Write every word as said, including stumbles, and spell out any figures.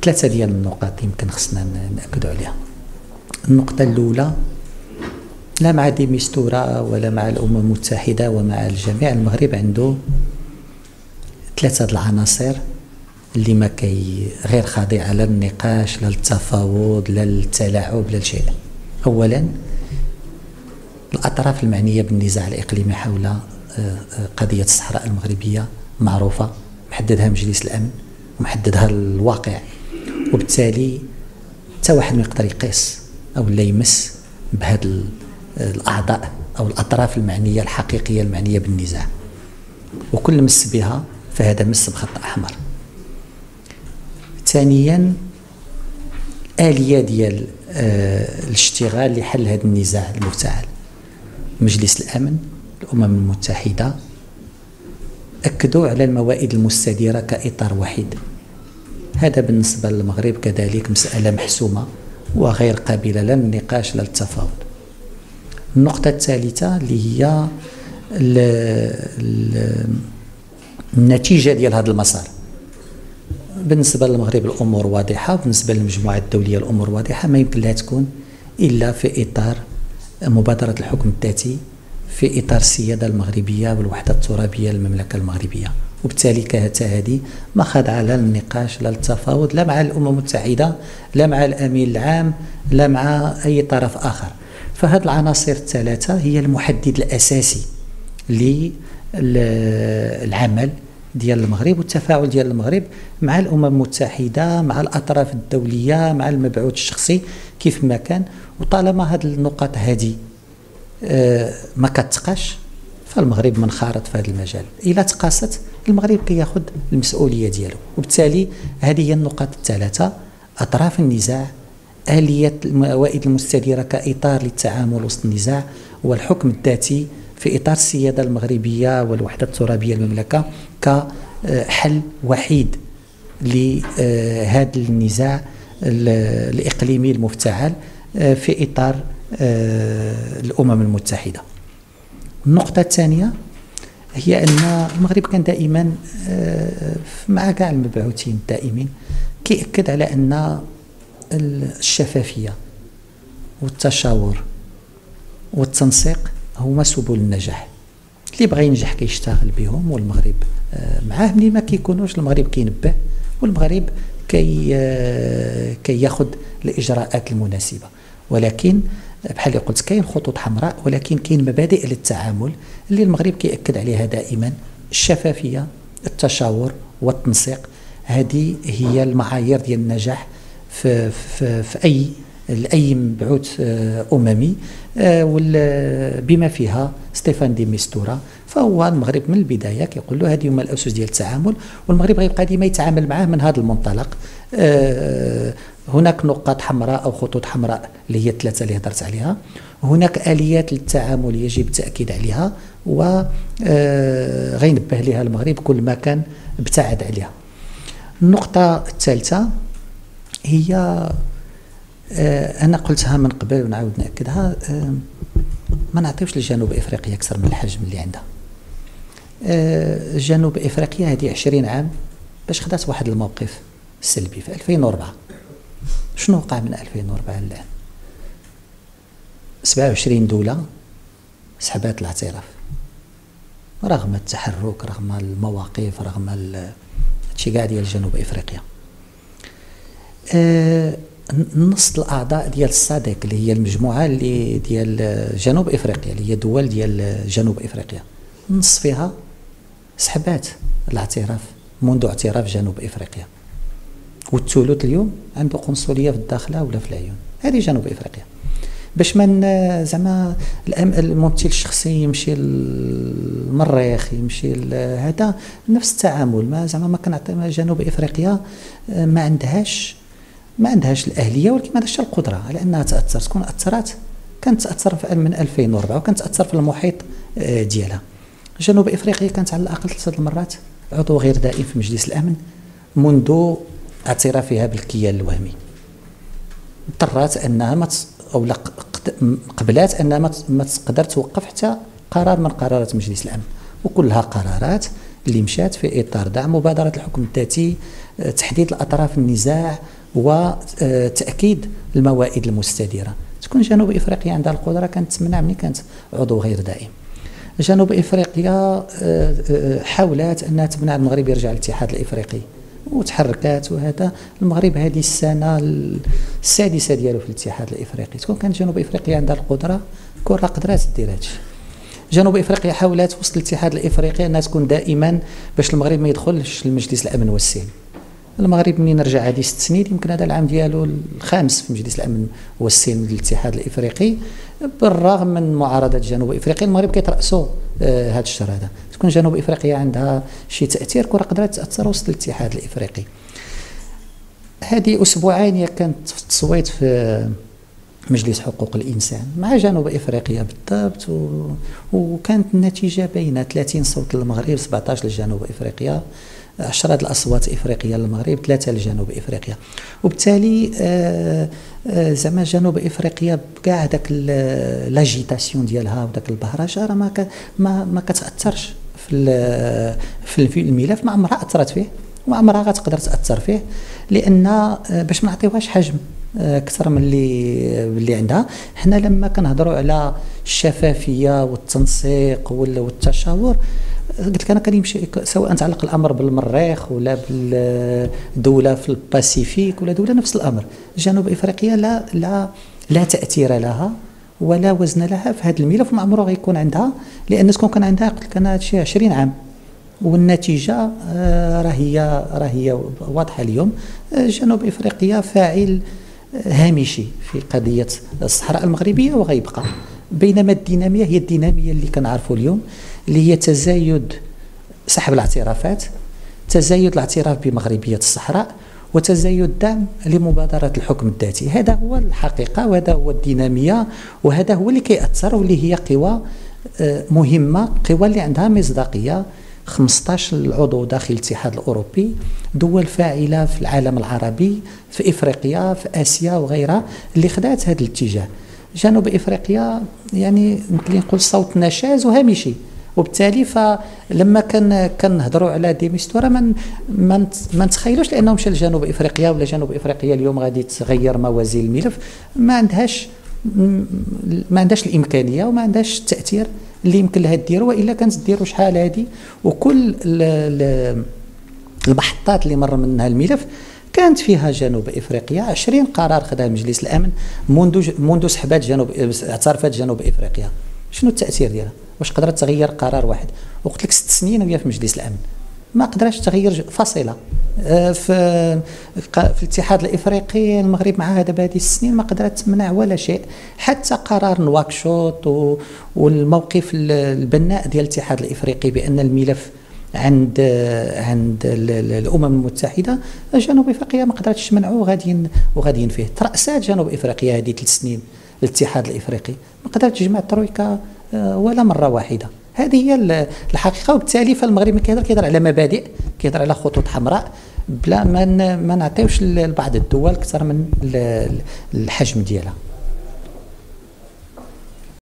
ثلاثة ديال النقاط يمكن خصنا نأكدوا عليها. النقطة الأولى، لا مع دي ميستورا ولا مع الأمم المتحدة ومع الجميع، المغرب عنده ثلاثة العناصر اللي ما كي غير خاضعة لا للنقاش لا للتفاوض لا للتلاعب لا لشيء. أولا الأطراف المعنية بالنزاع الإقليمي حول قضية الصحراء المغربية معروفة، محددها مجلس الأمن ومحددها الواقع، وبالتالي حتى واحد ما يقدر يقيس أو لا يمس بهذا الأعضاء أو الأطراف المعنية الحقيقية المعنية بالنزاع، وكل مس بها فهذا مس بخط أحمر. ثانيا الآلية ديال آه الاشتغال لحل هذا النزاع المفتعل، مجلس الأمن الأمم المتحدة أكدوا على الموائد المستديرة كإطار وحيد. هذا بالنسبة للمغرب كذلك مسألة محسومة وغير قابلة لا للنقاش لا للتفاوض. النقطة الثالثة اللي هي ال ال النتيجة ديال هذا المسار. بالنسبة للمغرب الأمور واضحة، وبالنسبة للمجموعة الدولية الأمور واضحة، ما يمكن لها تكون إلا في إطار مبادرة الحكم الذاتي، في إطار السيادة المغربية والوحدة الترابية للمملكة المغربية، وبالتالي كانت هذه ما خاضعة لا للنقاش لا للتفاوض لا مع الأمم المتحدة لا مع الأمين العام لا مع أي طرف آخر. فهذه العناصر الثلاثة هي المحدد الأساسي للعمل ديال المغرب والتفاعل ديال المغرب مع الأمم المتحدة، مع الأطراف الدولية، مع المبعوث الشخصي كيف ما كان. وطالما هذه النقاط هذه ما كتقاش فالمغرب منخرط في هذا المجال. إلا تقاست المغرب كياخذ المسؤولية ديالو، وبالتالي هذه هي النقاط الثلاثة: أطراف النزاع، آلية الموائد المستديرة كإطار للتعامل وسط النزاع، والحكم الذاتي في إطار السيادة المغربية والوحدة الترابية للمملكة كحل وحيد لهذا النزاع الإقليمي المفتعل في إطار الأمم المتحدة. النقطة الثانية هي أن المغرب كان دائما مع كاع المبعوثين الدائمين كيأكد على أن الشفافية والتشاور والتنسيق هما سبل النجاح. اللي بغى ينجح كيشتغل بهم، والمغرب معاه. ملي ما كيكونوش المغرب كينبه، والمغرب كي كياخذ الإجراءات المناسبة. ولكن بحال اللي قلت كاين خطوط حمراء، ولكن كاين مبادئ للتعامل اللي المغرب كيأكد عليها دائما: الشفافية، التشاور والتنسيق. هذه هي المعايير ديال النجاح في, في, في أي لأي مبعوث أممي، بما فيها ستيفان دي ميستورا. فهو المغرب من البداية كيقول له هذه هما الأسس ديال التعامل، والمغرب غيبقى ديما يتعامل معاه من هذا المنطلق. هناك نقاط حمراء أو خطوط حمراء اللي هي الثلاثة اللي هضرت عليها، هناك آليات للتعامل يجب التأكيد عليها وغينبه لها المغرب كل ما كان ابتعد عليها. النقطة الثالثة هي أنا قلتها من قبل ونعاود نأكدها: ما نعطيوش لجنوب إفريقيا أكثر من الحجم اللي عندها. جنوب إفريقيا هذه عشرين عام باش خدات واحد الموقف سلبي. في ألفين وأربعة شنو وقع من ألفين وأربعة للآن؟ سبعة وعشرين دولة سحبات الاعتراف رغم التحرك، رغم المواقف، رغم هادشي كاع ديال جنوب إفريقيا. نص الأعضاء ديال الصادق اللي هي المجموعة اللي ديال جنوب إفريقيا اللي هي دول ديال جنوب إفريقيا، نص فيها سحبات الاعتراف منذ اعتراف جنوب إفريقيا، والثلث اليوم عنده قنصلية في الداخلة ولا في العيون. هذه جنوب إفريقيا. باش من زعما الممثل الشخصي يمشي للمريخ، يمشي هذا نفس التعامل. ما زعما ما كنعطي جنوب إفريقيا ما عندهاش ما عندهاش الأهلية، ولكن ما عندهاش القدرة على أنها تأثر. تكون أثرت كانت تأثر من ألفين وأربعة وكانت تأثر في المحيط ديالها. جنوب إفريقيا كانت على الأقل ثلاثة المرات عضو غير دائم في مجلس الأمن منذ اعترافها بالكيان الوهمي. اضطرت أنها ما أو لا قبلات أنها ما تقدر توقف حتى قرار من قرارات مجلس الأمن، وكلها قرارات اللي مشات في اطار دعم مبادره الحكم الذاتي، تحديد الاطراف النزاع وتاكيد الموائد المستديره. تكون جنوب افريقيا عندها القدره كانت تمنع ملي كانت عضو غير دائم. جنوب افريقيا حاولت انها تمنع المغرب يرجع للاتحاد الافريقي وتحركات، وهذا المغرب هذه السنه السادسه ديالو في الاتحاد الافريقي. تكون كانت جنوب افريقيا عندها القدره كون راه قدرات دير هادشي. جنوب افريقيا حاولت وسط الاتحاد الافريقي انها تكون دائما باش المغرب ما يدخلش لمجلس الامن والسلم. المغرب منين رجع هذه ست سنين، يمكن هذا العام ديالو الخامس في مجلس الامن والسلم للاتحاد الافريقي، بالرغم من معارضه جنوب افريقيا المغرب كيترأسوا هذا آه الشهر هذا. تكون جنوب افريقيا عندها شي تاثير كره قدرت تاثر وسط الاتحاد الافريقي. هذه اسبوعين كانت في التصويت في مجلس حقوق الانسان مع جنوب افريقيا بالضبط، و... وكانت النتيجه باينه، ثلاثين صوت للمغرب، سبعطاش لجنوب افريقيا، عشرة الاصوات افريقيه للمغرب، ثلاثه لجنوب افريقيا. وبالتالي آه آه زعما جنوب افريقيا بكاع داك لاجيتاسيون ديالها وداك البهرجه راه ما ما ما كتاثرش في في الملف، ما عمرها اثرت فيه وما عمرها غتقدر تاثر فيه، لان آه باش ما نعطيوهاش حجم اكثر من اللي اللي عندها. حنا لما كنهضروا على الشفافيه والتنسيق والتشاور، قلت لك انا كنمشي سواء تعلق الامر بالمريخ ولا بالدوله في الباسيفيك ولا دوله نفس الامر. جنوب افريقيا لا لا لا تاثير لها ولا وزن لها في هذا الملف، وما عمره غيكون عندها، لان تكون كان عندها قلت لك انا شي عشرين عام، والنتيجه راه هي راه هي واضحه اليوم. جنوب افريقيا فاعل هامشي في قضيه الصحراء المغربيه وغيبقى، بينما الديناميه هي الديناميه اللي كنعرفوا اليوم، اللي هي تزايد سحب الاعترافات، تزايد الاعتراف بمغربيه الصحراء، وتزايد الدعم لمبادره الحكم الذاتي. هذا هو الحقيقه وهذا هو الديناميه، وهذا هو اللي كيأثر، واللي هي قوى مهمه، قوى اللي عندها مصداقيه. خمسطاش العضو داخل الاتحاد الاوروبي، دول فاعله في العالم العربي، في افريقيا، في اسيا وغيرها، اللي خدات هذا الاتجاه. جنوب افريقيا يعني يمكن نقول صوت نشاز وهامشي، وبالتالي فلما كان كنهضروا على ديميستورا ما ما ما نتخيلوش لانه مشى لجنوب افريقيا ولا جنوب افريقيا اليوم غادي تغير موازين الملف. ما عندهاش ما عندهاش الامكانيه وما عندهاش التاثير اللي يمكن لها ديرو، والا كانت ديرو شحال هذه. وكل المحطات اللي مر منها الملف كانت فيها جنوب افريقيا. عشرين قرار خدها مجلس الامن منذ منذ سحبات جنوب اعترافات جنوب افريقيا. شنو التاثير ديالها؟ واش قدرت تغير قرار واحد؟ وقلت لك ست سنين وهي في مجلس الامن ما قدرتش تغير فاصله. في في الاتحاد الافريقي المغرب مع هذا بهذه السنين ما قدرت تمنع ولا شيء، حتى قرار نواكشوط والموقف البناء ديال الاتحاد الافريقي بان الملف عند عند الامم المتحده. جنوب افريقيا ما قدرتش تمنعوا وغاديين وغاديين فيه. ترأسات جنوب افريقيا هذه ثلاث سنين الاتحاد الافريقي ما قدرتش تجمع الترويكا ولا مره واحده. هذه هي الحقيقه. وبالتالي فالمغرب ما كيهضر كيهضر على مبادئ، كيهضر على خطوط حمراء، بلا ما ما نعطيوش لبعض الدول اكثر من الحجم ديالها.